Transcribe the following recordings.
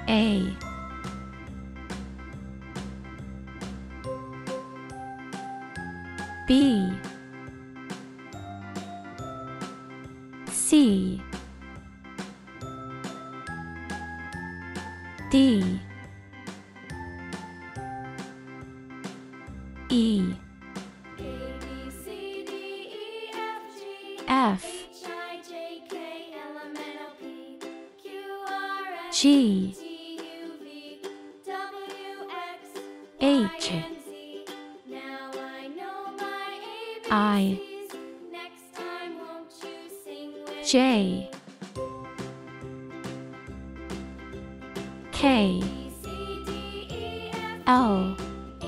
A, B, C, D, E, F, G, H, I, J, K, L,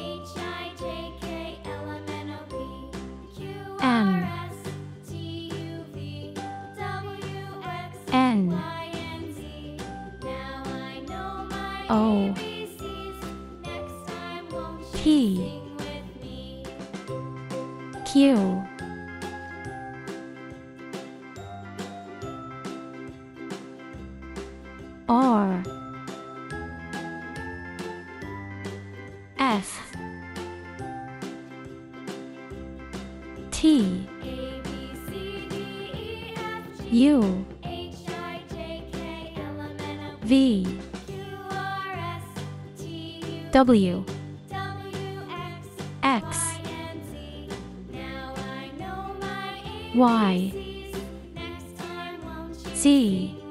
M, N, O, P, Q, R, S, T, U, V, W, X, Y, Z,